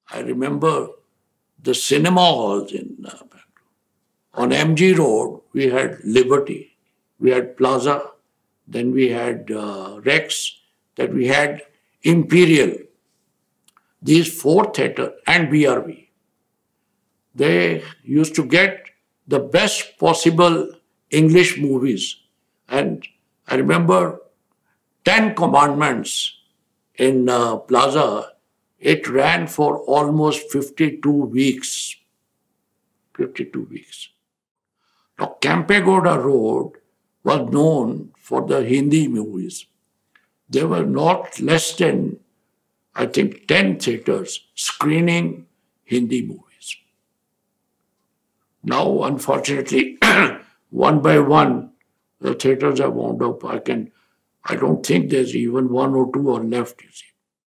I remember the cinema halls in Bangalore. On MG Road, we had Liberty, we had Plaza, then we had Rex, then we had Imperial. These four theatres and BRV, they used to get the best possible English movies. And I remember 10 Commandments in Plaza. It ran for almost 52 weeks. 52 weeks. Now, Kempegoda Road was known for the Hindi movies. There were not less than, I think, 10 theatres screening Hindi movies. Now, unfortunately, one by one, the theatres have wound up. I don't think there's even one or two are left, you see.